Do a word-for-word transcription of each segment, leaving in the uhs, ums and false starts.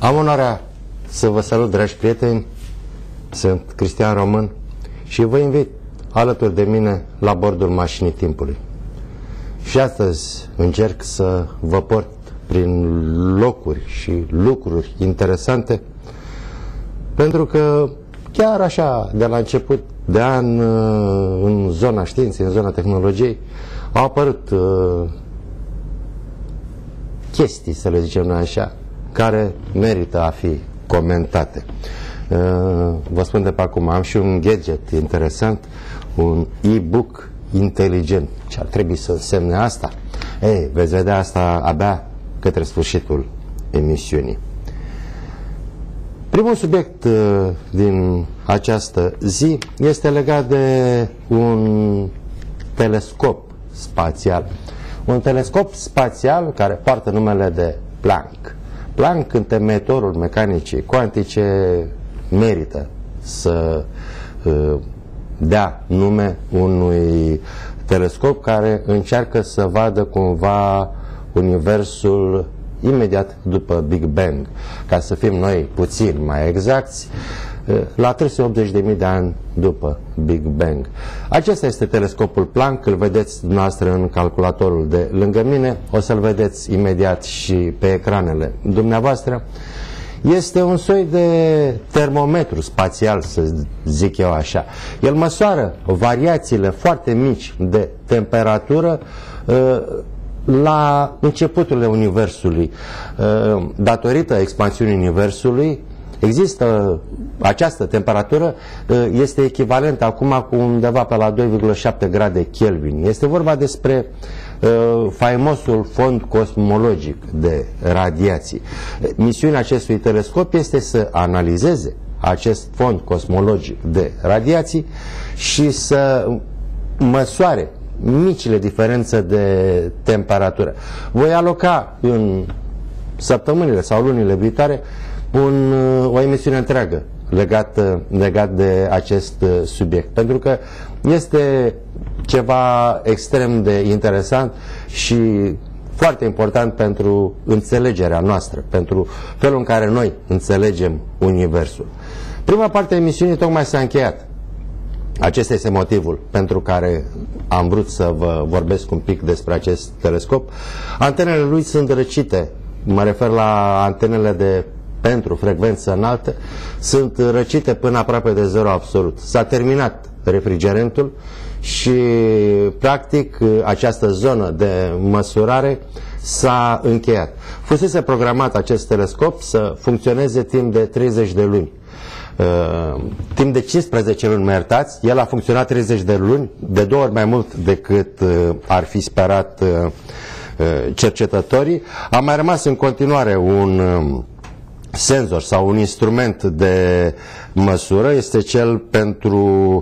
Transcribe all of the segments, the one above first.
Am onoarea să vă salut, dragi prieteni, sunt Cristian Român și vă invit alături de mine la bordul mașinii timpului. Și astăzi încerc să vă port prin locuri și lucruri interesante, pentru că chiar așa, de la început de an, în zona științei, în zona tehnologiei, au apărut uh, chestii, să le zicem noi așa, care merită a fi comentate. Uh, vă spun de pe acum, am și un gadget interesant, un e-book inteligent. Ce ar trebui să însemne asta? Ei, veți vedea asta abia către sfârșitul emisiunii. Primul subiect uh, din această zi este legat de un telescop spațial. Un telescop spațial care poartă numele de Planck. Planck, întemeitorul mecanicii cuantice, merită să uh, dea nume unui telescop care încearcă să vadă cumva universul imediat după Big Bang. Ca să fim noi puțin mai exacti, la trei sute optzeci de mii de ani după Big Bang. Acesta este telescopul Planck, îl vedeți dumneavoastră în calculatorul de lângă mine, o să-l vedeți imediat și pe ecranele dumneavoastră. Este un soi de termometru spațial, să zic eu așa. El măsoară variațiile foarte mici de temperatură la începuturile Universului. Datorită expansiunii Universului, există această temperatură, este echivalentă acum cu undeva pe la doi virgulă șapte grade Kelvin. Este vorba despre uh, faimosul fond cosmologic de radiații. Misiunea acestui telescop este să analizeze acest fond cosmologic de radiații și să măsoare micile diferențe de temperatură. Voi aloca în săptămânile sau lunile viitoare un, o emisiune întreagă legat, legat de acest subiect, pentru că este ceva extrem de interesant și foarte important pentru înțelegerea noastră, pentru felul în care noi înțelegem Universul. Prima parte a emisiunii tocmai s-a încheiat. Acesta este motivul pentru care am vrut să vă vorbesc un pic despre acest telescop. Antenele lui sunt răcite, mă refer la antenele de pentru frecvență înaltă, sunt răcite până aproape de zero absolut. S-a terminat refrigerentul și practic această zonă de măsurare s-a încheiat. Fusese programat acest telescop să funcționeze timp de treizeci de luni. Uh, timp de cincisprezece luni, mă iertați, el a funcționat treizeci de luni, de două ori mai mult decât uh, ar fi sperat uh, cercetătorii. A mai rămas în continuare un uh, senzor sau un instrument de măsură, este cel pentru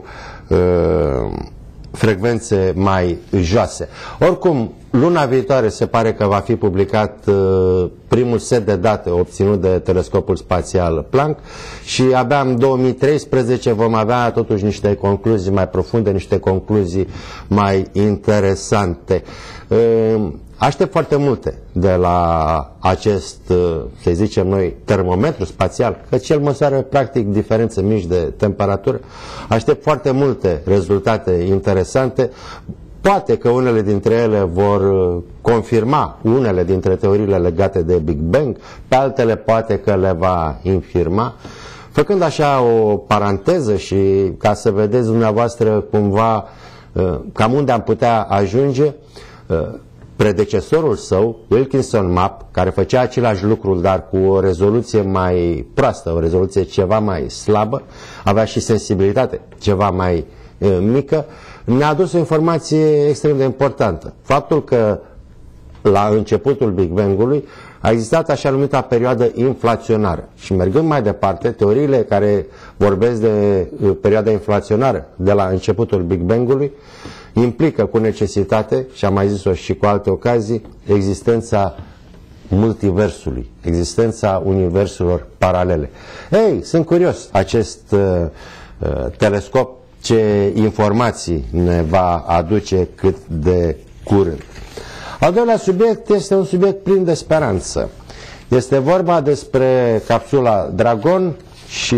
uh, frecvențe mai joase. Oricum, luna viitoare se pare că va fi publicat uh, primul set de date obținut de telescopul spațial Planck și abia în două mii treisprezece vom avea totuși niște concluzii mai profunde, niște concluzii mai interesante. Uh, Aștept foarte multe de la acest, să zicem noi, termometru spațial, căci el măsoară practic diferențe mici de temperatură. Aștept foarte multe rezultate interesante. Poate că unele dintre ele vor confirma unele dintre teoriile legate de Big Bang, pe altele poate că le va infirma. Făcând așa o paranteză și ca să vedeți dumneavoastră cumva cam unde am putea ajunge, predecesorul său, Wilkinson Map, care făcea același lucru, dar cu o rezoluție mai proastă, o rezoluție ceva mai slabă, avea și sensibilitate ceva mai e, mică, ne-a adus o informație extrem de importantă. Faptul că la începutul Big Bang-ului a existat așa numita perioadă inflaționară. Și mergând mai departe, teoriile care vorbesc de perioada inflaționară de la începutul Big Bang-ului implică cu necesitate, și am mai zis-o și cu alte ocazii, existența multiversului, existența universurilor paralele. Ei, sunt curios acest uh, uh, telescop ce informații ne va aduce cât de curând. Al doilea subiect este un subiect plin de speranță. Este vorba despre capsula Dragon și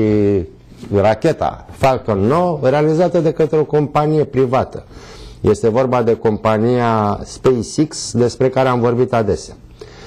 racheta Falcon nouă realizată de către o companie privată. Este vorba de compania SpaceX, despre care am vorbit adesea.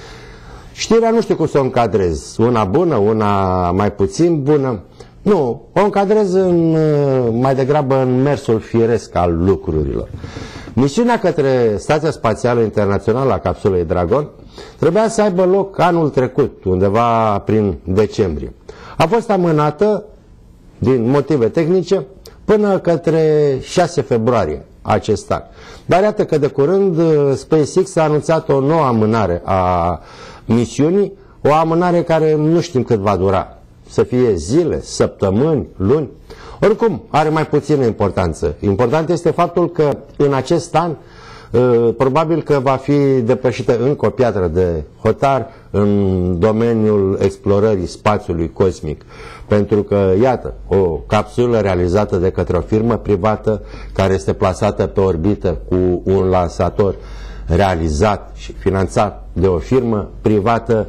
Știrea nu știu cum să o încadrez, una bună, una mai puțin bună. Nu, o încadrez în, mai degrabă în mersul firesc al lucrurilor. Misiunea către Stația Spațială Internațională a capsulei Dragon trebuia să aibă loc anul trecut, undeva prin decembrie. A fost amânată, din motive tehnice, până către șase februarie acest an. Dar iată că de curând SpaceX a anunțat o nouă amânare a misiunii, o amânare care nu știm cât va dura. Să fie zile, săptămâni, luni. Oricum, are mai puțină importanță. Important este faptul că în acest an probabil că va fi depășită încă o piatră de hotar în domeniul explorării spațiului cosmic. Pentru că, iată, o capsulă realizată de către o firmă privată care este plasată pe orbită cu un lansator realizat și finanțat de o firmă privată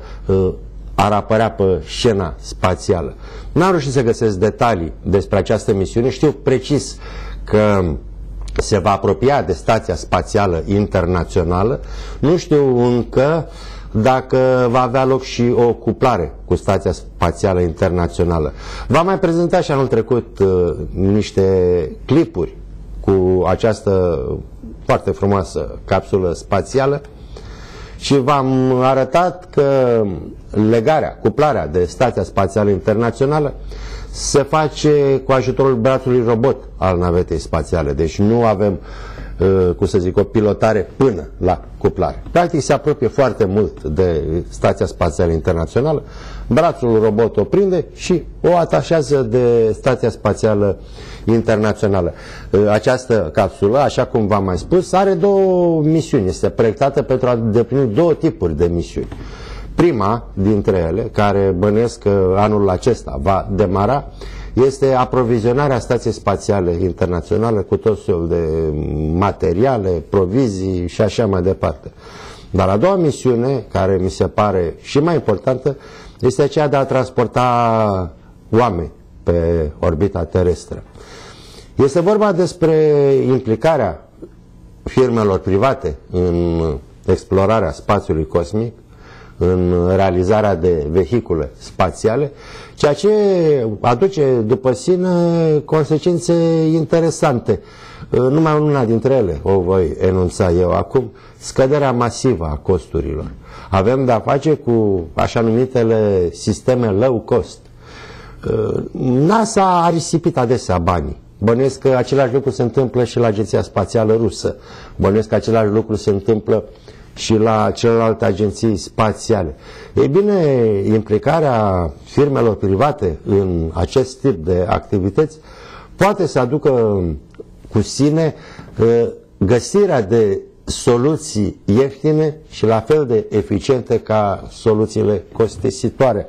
ar apărea pe scena spațială. N-am reușit să găsesc detalii despre această misiune. Știu precis că se va apropia de Stația Spațială Internațională. Nu știu încă dacă va avea loc și o cuplare cu Stația Spațială Internațională. V-am mai prezentat și anul trecut uh, niște clipuri cu această foarte frumoasă capsulă spațială și v-am arătat că legarea, cuplarea de Stația Spațială Internațională se face cu ajutorul brațului robot al navetei spațiale. Deci nu avem, uh, cum să zic, o pilotare până la cuplare. Practic se apropie foarte mult de Stația Spațială Internațională, brațul robot o prinde și o atașează de Stația Spațială Internațională. Uh, această capsulă, așa cum v-am mai spus, are două misiuni. Este proiectată pentru a îndeplini două tipuri de misiuni. Prima dintre ele, care bănuiesc că anul acesta va demara, este aprovizionarea Stației Spațiale Internaționale cu tot felul de materiale, provizii și așa mai departe. Dar a doua misiune, care mi se pare și mai importantă, este aceea de a transporta oameni pe orbita terestră. Este vorba despre implicarea firmelor private în explorarea spațiului cosmic, în realizarea de vehicule spațiale, ceea ce aduce după sine consecințe interesante. Numai una dintre ele o voi enunța eu acum: scăderea masivă a costurilor. Avem de-a face cu așa numitele sisteme low cost. NASA a risipit adesea banii. Bănuiesc că același lucru se întâmplă și la Agenția Spațială Rusă. Bănuiesc că același lucru se întâmplă și la celelalte agenții spațiale. Ei bine, implicarea firmelor private în acest tip de activități poate să aducă cu sine găsirea de soluții ieftine și la fel de eficiente ca soluțiile costisitoare.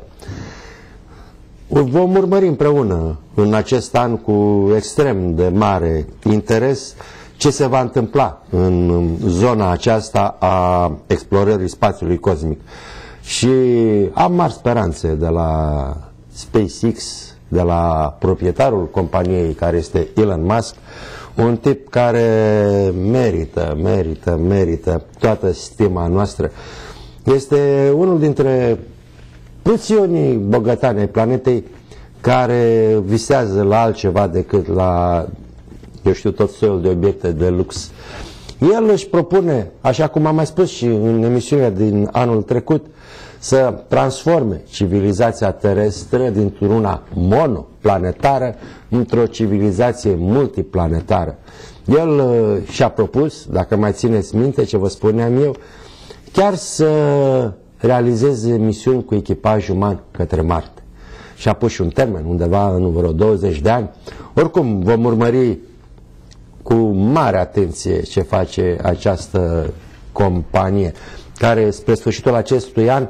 Vom urmări împreună în acest an cu extrem de mare interes ce se va întâmpla în zona aceasta a explorării spațiului cosmic. Și am mari speranțe de la SpaceX, de la proprietarul companiei, care este Elon Musk, un tip care merită, merită, merită toată stima noastră. Este unul dintre puținii bogătani ai planetei care visează la altceva decât la, eu știu, tot soiul de obiecte de lux. El își propune, așa cum am mai spus și în emisiunea din anul trecut, să transforme civilizația terestră dintr-una monoplanetară într-o civilizație multiplanetară. El uh, și-a propus, dacă mai țineți minte ce vă spuneam eu, chiar să realizeze misiuni cu echipaj uman către Marte. Și-a pus și un termen, undeva în vreo douăzeci de ani. Oricum, vom urmări cu mare atenție ce face această companie, care spre sfârșitul acestui an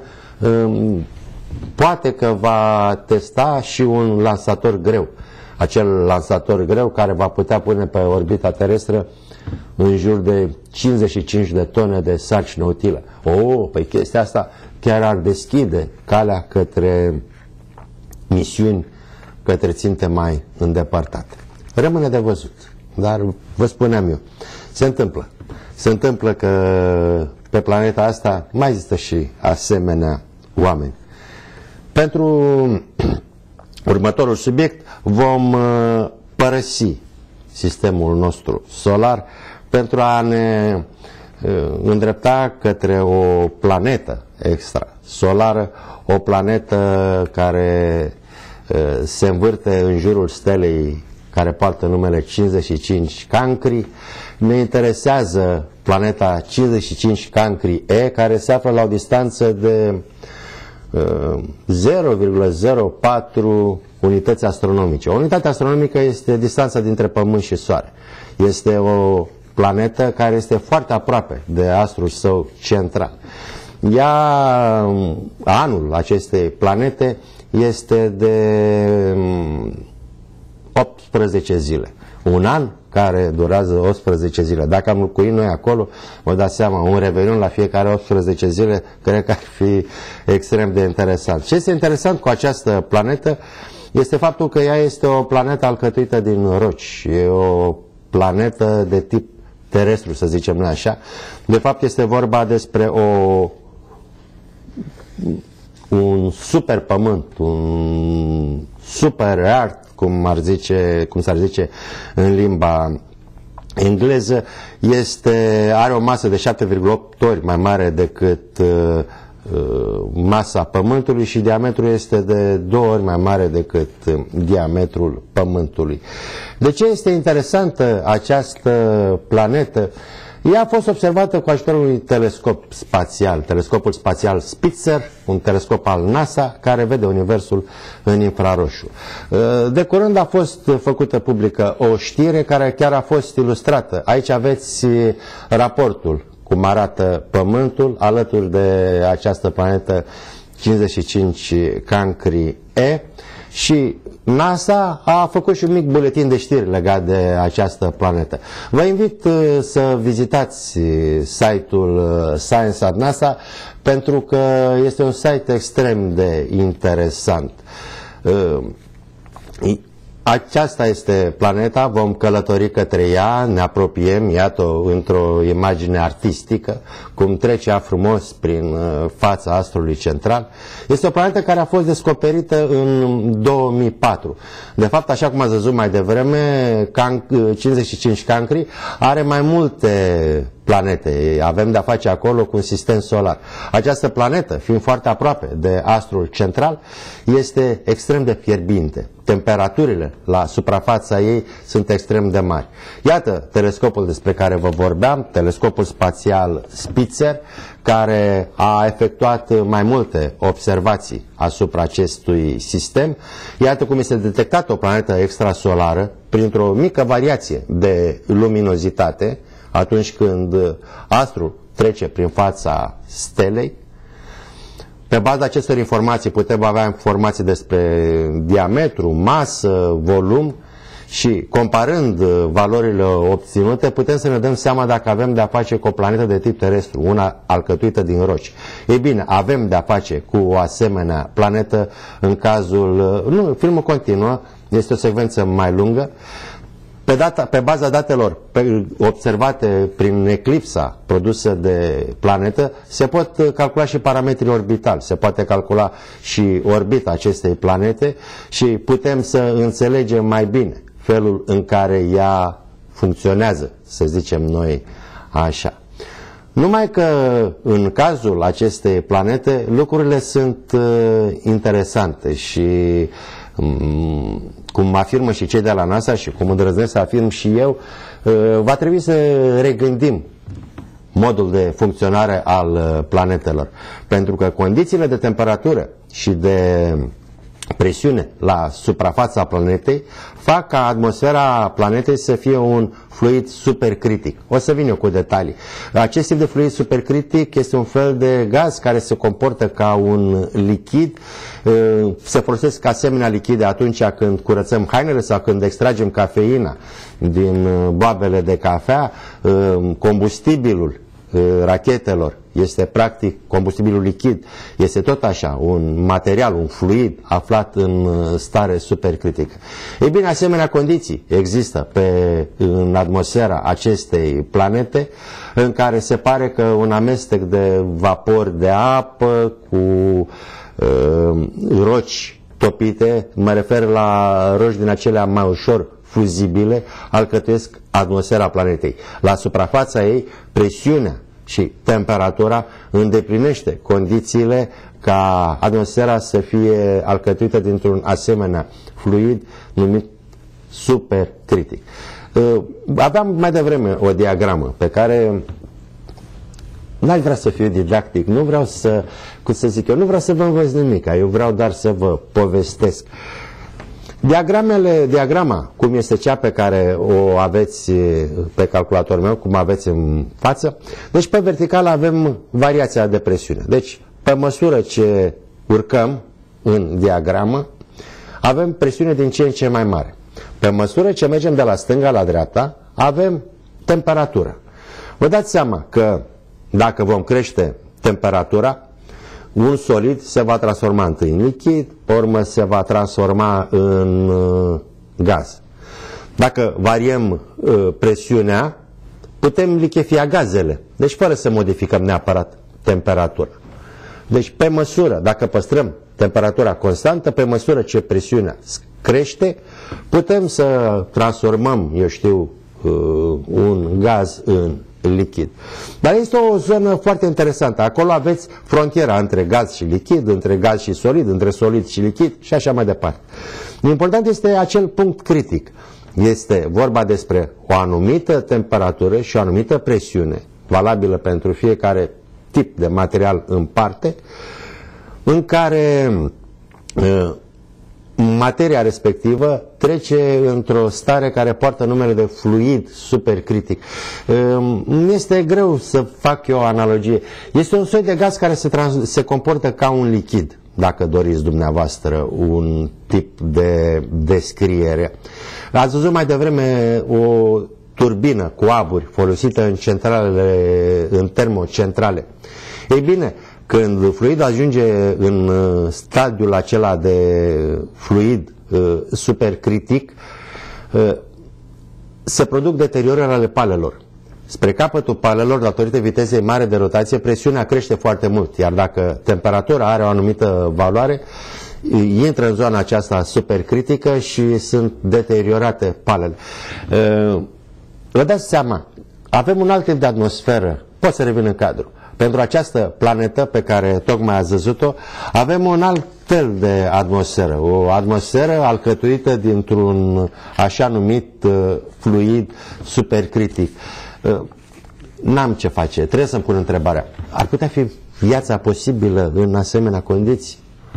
poate că va testa și un lansator greu. Acel lansator greu care va putea pune pe orbita terestră în jur de cincizeci și cinci de tone de sarcină utilă. Oh, păi chestia asta chiar ar deschide calea către misiuni, către ținte mai îndepărtate. Rămâne de văzut, dar vă spuneam eu, se întâmplă. Se întâmplă că pe planeta asta mai există și asemenea oameni. Pentru următorul subiect vom părăsi sistemul nostru solar pentru a ne îndrepta către o planetă extrasolară, o planetă care se învârte în jurul stelei care poartă numele cincizeci și cinci Cancri. Ne interesează planeta cincizeci și cinci Cancri E, care se află la o distanță de uh, zero virgulă zero patru unități astronomice. O unitate astronomică este distanța dintre Pământ și Soare. Este o planetă care este foarte aproape de astrul său central. Ea, anul acestei planete este de optsprezece zile. Un an care durează optsprezece zile. Dacă am locuit noi acolo, vă dați seama, un revelion la fiecare optsprezece zile, cred că ar fi extrem de interesant. Ce este interesant cu această planetă este faptul că ea este o planetă alcătuită din roci. E o planetă de tip terestru, să zicem noi așa. De fapt este vorba despre o un super pământ, un super earth, cum ar zice, cum s-ar zice în limba engleză, este, are o masă de șapte virgulă opt ori mai mare decât uh, masa Pământului și diametrul este de două ori mai mare decât diametrul Pământului. De ce este interesantă această planetă? Ea a fost observată cu ajutorul unui telescop spațial, telescopul spațial Spitzer, un telescop al NASA care vede Universul în infraroșu. De curând a fost făcută publică o știre care chiar a fost ilustrată. Aici aveți raportul cum arată Pământul alături de această planetă cincizeci și cinci Cancri E și NASA a făcut și un mic buletin de știri legat de această planetă. Vă invit să vizitați site-ul Science at NASA pentru că este un site extrem de interesant. Aceasta este planeta, vom călători către ea, ne apropiem, iată, într-o imagine artistică, cum trece ea frumos prin fața astrului central. Este o planetă care a fost descoperită în două mii patru. De fapt, așa cum ați văzut mai devreme, cincizeci și cinci Cancri are mai multe planete. Avem de-a face acolo cu un sistem solar. Această planetă, fiind foarte aproape de astrul central, este extrem de fierbinte. Temperaturile la suprafața ei sunt extrem de mari. Iată telescopul despre care vă vorbeam, telescopul spațial Spitzer, care a efectuat mai multe observații asupra acestui sistem. Iată cum este detectată o planetă extrasolară printr-o mică variație de luminozitate atunci când astrul trece prin fața stelei. Pe baza acestor informații putem avea informații despre diametru, masă, volum și comparând valorile obținute putem să ne dăm seama dacă avem de-a face cu o planetă de tip terestru, una alcătuită din roci. Ei bine, avem de-a face cu o asemenea planetă în cazul... Nu, filmul continuă, este o secvență mai lungă. Pe, data, pe baza datelor pe, observate prin eclipsa produsă de planetă, se pot calcula și parametrii orbitali, se poate calcula și orbita acestei planete și putem să înțelegem mai bine felul în care ea funcționează, să zicem noi așa. Numai că în cazul acestei planete lucrurile sunt uh, interesante și um, cum afirmă și cei de la NASA și cum îndrăznesc să afirm și eu, uh, va trebui să regândim modul de funcționare al planetelor. Pentru că condițiile de temperatură și de presiune la suprafața planetei fac ca atmosfera planetei să fie un fluid supercritic. O să vin eu cu detalii. Acest tip de fluid supercritic este un fel de gaz care se comportă ca un lichid. Se folosesc asemenea lichide atunci când curățăm hainele sau când extragem cafeina din boabele de cafea, combustibilul rachetelor este practic combustibilul lichid, este tot așa, un material, un fluid aflat în stare supercritică. Ei bine, asemenea condiții există pe, în atmosfera acestei planete, în care se pare că un amestec de vapor de apă cu uh, roci topite, mă refer la roci din acelea mai ușor fuzibile, alcătuiesc atmosfera planetei. La suprafața ei, presiunea și temperatura îndeplinește condițiile ca atmosfera să fie alcătuită dintr-un asemenea fluid numit supercritic. Aveam mai devreme o diagramă pe care n-aș vrea să fiu didactic, nu vreau să, cum să zic eu, nu vreau să vă învăț nimic, eu vreau doar să vă povestesc. Diagramele, diagrama, cum este cea pe care o aveți pe calculatorul meu, cum aveți în față, deci pe verticală avem variația de presiune. Deci, pe măsură ce urcăm în diagramă, avem presiune din ce în ce mai mare. Pe măsură ce mergem de la stânga la dreapta, avem temperatură. Vă dați seama că dacă vom crește temperatura, un solid se va transforma întâi în lichid, pe urmă se va transforma în uh, gaz. Dacă variem uh, presiunea, putem lichefia gazele, deci fără să modificăm neapărat temperatura. Deci pe măsură, dacă păstrăm temperatura constantă, pe măsură ce presiunea crește, putem să transformăm, eu știu, uh, un gaz în lichid. Dar este o zonă foarte interesantă. Acolo aveți frontiera între gaz și lichid, între gaz și solid, între solid și lichid și așa mai departe. Important este acel punct critic. Este vorba despre o anumită temperatură și o anumită presiune, valabilă pentru fiecare tip de material în parte, în care uh, materia respectivă trece într-o stare care poartă numele de fluid supercritic. Nu este greu să fac eu o analogie. Este un soi de gaz care se, trans- se comportă ca un lichid, dacă doriți dumneavoastră un tip de descriere. Ați văzut mai devreme o turbină cu aburi folosită în centralele, în termocentrale. Ei bine, când fluidul ajunge în stadiul acela de fluid uh, supercritic, uh, se produc deteriorări ale palelor. Spre capătul palelor, datorită vitezei mari de rotație, presiunea crește foarte mult, iar dacă temperatura are o anumită valoare, intră în zona aceasta supercritică și sunt deteriorate palele. Uh, vă dați seama, avem un alt tip de atmosferă, pot să revin în cadru. Pentru această planetă pe care tocmai ați văzut-o, avem un alt fel de atmosferă, o atmosferă alcătuită dintr-un așa numit uh, fluid supercritic. Uh, N-am ce face, trebuie să-mi pun întrebarea. Ar putea fi viața posibilă în asemenea condiții?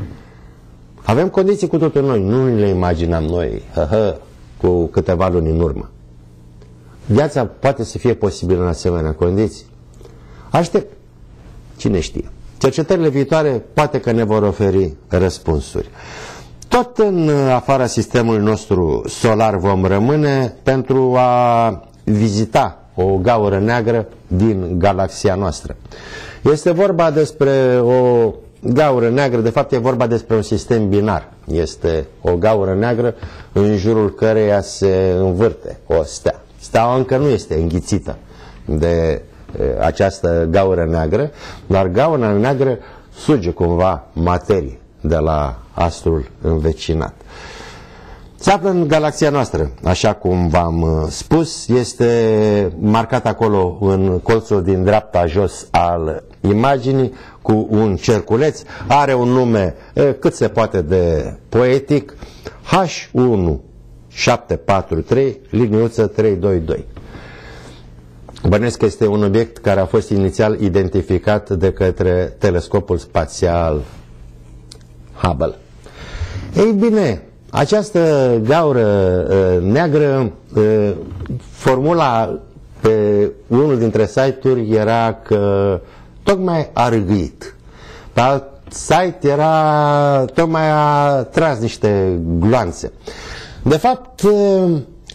Avem condiții cu totul noi, nu le imaginam noi, hă, hă, cu câteva luni în urmă. Viața poate să fie posibilă în asemenea condiții? Aștept. Cine știe? Cercetările viitoare poate că ne vor oferi răspunsuri. Tot în afara sistemului nostru solar vom rămâne pentru a vizita o gaură neagră din galaxia noastră. Este vorba despre o gaură neagră, de fapt e vorba despre un sistem binar. Este o gaură neagră în jurul căreia se învârte o stea. Steaua încă nu este înghițită de această gaură neagră, dar gaura neagră suge cumva materie de la astrul învecinat. Se află în galaxia noastră, așa cum v-am spus, este marcat acolo în colțul din dreapta jos al imaginii cu un cerculeț, are un nume cât se poate de poetic, H unu șapte patru trei liniuță trei doi doi. Bănuiesc că este un obiect care a fost inițial identificat de către telescopul spațial Hubble. Ei bine, această gaură uh, neagră, uh, formula pe unul dintre site-uri era că tocmai a râgâit. Pe alt site era tocmai a tras niște gloanțe. De fapt, uh,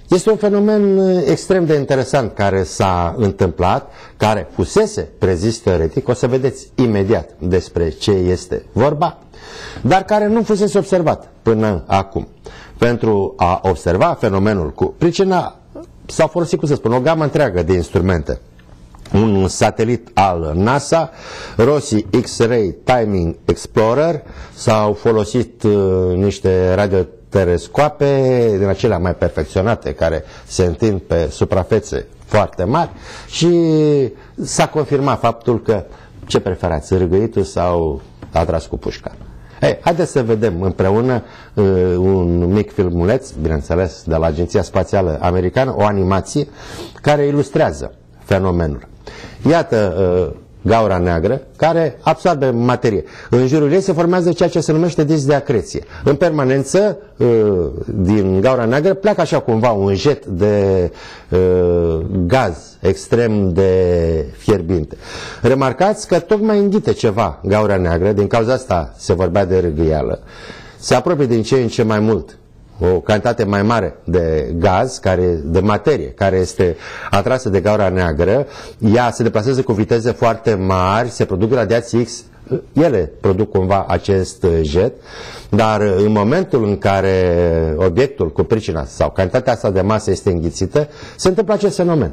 Este un fenomen extrem de interesant care s-a întâmplat, care fusese prezis teoretic, o să vedeți imediat despre ce este vorba, dar care nu fusese observat până acum. Pentru a observa fenomenul cu pricina s-au folosit, cum să spun, o gamă întreagă de instrumente. Un satelit al NASA, Rossi X-Ray Timing Explorer, s-au folosit uh, niște radiotelescoape din acelea mai perfecționate care se întind pe suprafețe foarte mari și s-a confirmat faptul că ce preferați, râgăitul sau atras cu pușca. Hey, haideți să vedem împreună uh, un mic filmuleț, bineînțeles, de la Agenția Spațială Americană, o animație care ilustrează fenomenul. Iată uh, gaura neagră care absorbe materie. În jurul ei se formează ceea ce se numește disc de acreție. În permanență, uh, din gaura neagră pleacă așa cumva un jet de uh, gaz extrem de fierbinte. Remarcați că tocmai înghite ceva gaura neagră, din cauza asta se vorbea de râgâială. Se apropie din ce în ce mai mult o cantitate mai mare de gaz, care, de materie, care este atrasă de gaura neagră, ea se deplasează cu viteze foarte mari, se produc radiații X, ele produc cumva acest jet, dar în momentul în care obiectul cu pricina sau cantitatea asta de masă este înghițită, se întâmplă acest fenomen.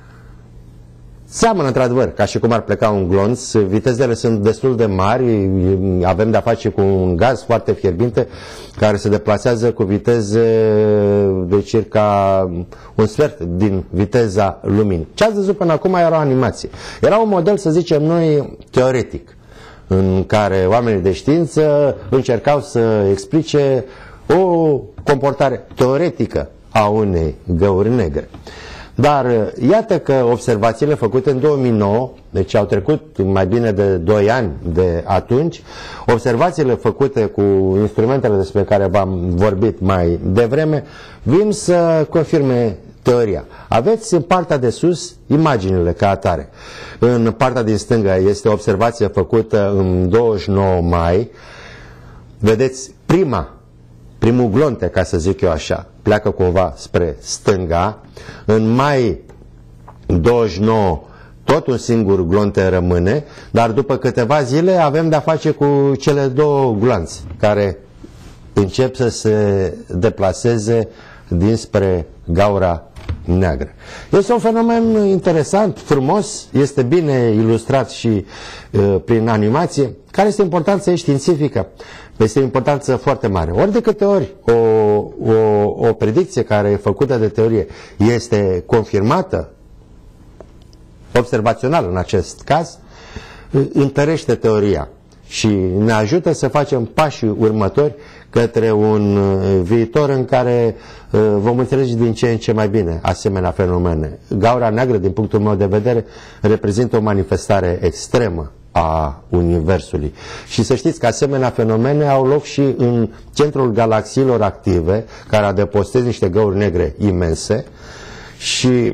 Seamănă într-adevăr, ca și cum ar pleca un glonț, vitezele sunt destul de mari, avem de-a face cu un gaz foarte fierbinte care se deplasează cu viteze de circa un sfert din viteza luminii. Ce ați văzut până acum era o animație. Era un model, să zicem noi, teoretic, în care oamenii de știință încercau să explice o comportare teoretică a unei găuri negre. Dar iată că observațiile făcute în două mii nouă, deci au trecut mai bine de doi ani de atunci, observațiile făcute cu instrumentele despre care v-am vorbit mai devreme, vin să confirme teoria. Aveți în partea de sus imaginile ca atare. În partea din stânga este o observație făcută în douăzeci și nouă mai. Vedeți prima Primul glonte, ca să zic eu așa, pleacă cumva spre stânga. În mai douăzeci și nouă tot un singur glonte rămâne, dar după câteva zile avem de-a face cu cele două gloanțe care încep să se deplaseze dinspre gaura neagră. Este un fenomen interesant, frumos, este bine ilustrat și uh, prin animație. Care este importanța ei științifică? Este o importanță foarte mare. Ori de câte ori o, o, o predicție care e făcută de teorie este confirmată, observațional în acest caz, întărește teoria și ne ajută să facem pașii următori către un viitor în care uh, vom înțelege din ce în ce mai bine asemenea fenomene. Gaura neagră, din punctul meu de vedere, reprezintă o manifestare extremă a Universului. Și să știți că asemenea fenomene au loc și în centrul galaxiilor active, care adăpostez niște găuri negre imense și,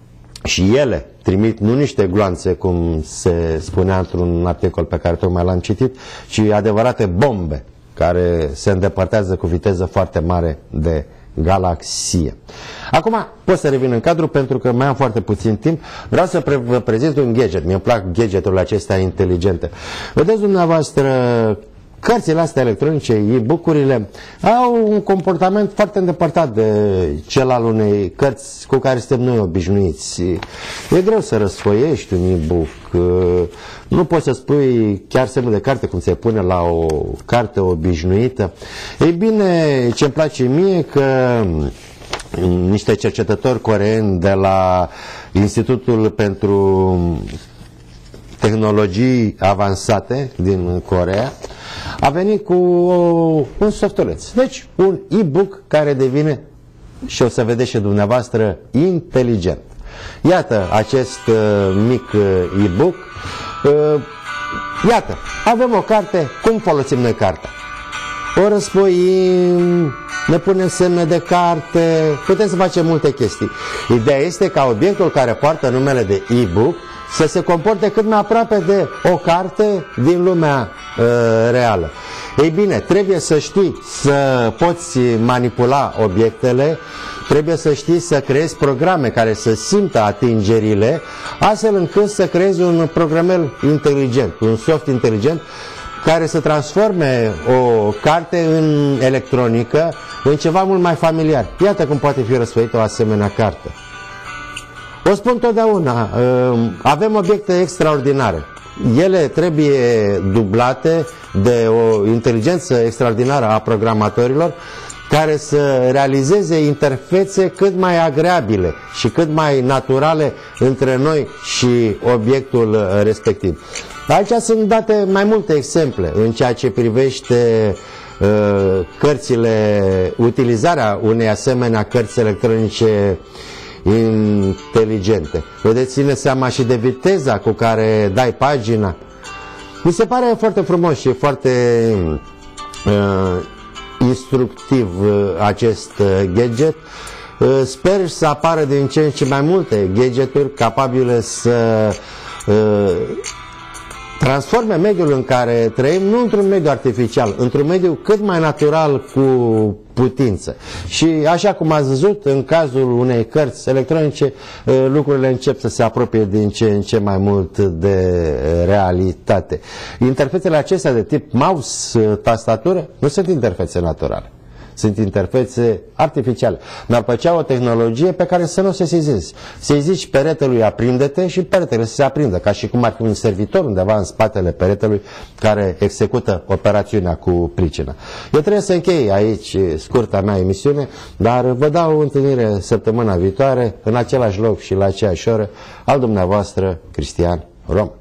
și ele trimit nu niște gloanțe, cum se spunea într-un articol pe care tocmai l-am citit, ci adevărate bombe care se îndepărtează cu viteză foarte mare de galaxie. Acum pot să revin în cadru pentru că mai am foarte puțin timp. Vreau să pre vă prezint un gadget. Mi-e plac gadgeturile acestea inteligente. Vedeți dumneavoastră, cărțile astea electronice, e-book-urile, au un comportament foarte îndepărtat de cel al unei cărți cu care suntem noi obișnuiți. E greu să răsfoiești un e-book. Nu poți să spui chiar semnul de carte cum se pune la o carte obișnuită. Ei bine, ce-mi place mie că niște cercetători coreeni de la Institutul pentru Tehnologii Avansate din Coreea a venit cu un softuleț. Deci, un e-book care devine, și o să vedeți și dumneavoastră, inteligent. Iată acest uh, mic uh, e-book. Uh, iată, avem o carte. Cum folosim noi cartea? O răsfoim, ne punem semne de carte, putem să facem multe chestii. Ideea este ca obiectul care poartă numele de e-book să se comporte cât mai aproape de o carte din lumea uh, reală. Ei bine, trebuie să știi să poți manipula obiectele trebuie să știi să creezi programe care să simtă atingerile, astfel încât să creezi un programel inteligent, un soft inteligent, care să transforme o carte în electronică, în ceva mult mai familiar. Iată cum poate fi răsfăită o asemenea carte. O spun totdeauna, avem obiecte extraordinare. Ele trebuie dublate de o inteligență extraordinară a programatorilor, care să realizeze interfețe cât mai agreabile și cât mai naturale între noi și obiectul respectiv. Aici sunt date mai multe exemple în ceea ce privește uh, cărțile, utilizarea unei asemenea cărți electronice inteligente. Vedeți, ține seama și de viteza cu care dai pagina. Mi se pare foarte frumos și foarte uh, instructiv acest gadget. Sper să apară din ce în ce mai multe gadgeturi capabile să transforme mediul în care trăim, nu într-un mediu artificial, într-un mediu cât mai natural cu putință. Și așa cum ați văzut, în cazul unei cărți electronice, lucrurile încep să se apropie din ce în ce mai mult de realitate. Interfețele acestea de tip mouse, tastatură, nu sunt interfețe naturale. Sunt interfețe artificiale. Mi-ar plăcea o tehnologie pe care să nu se sesizezi. Să-i zici peretelui aprinde-te și peretele să se aprindă, ca și cum ar fi un servitor undeva în spatele peretelui care execută operațiunea cu pricina. Eu trebuie să închei aici scurta mea emisiune, dar vă dau o întâlnire săptămâna viitoare, în același loc și la aceeași oră, al dumneavoastră Cristian Rom.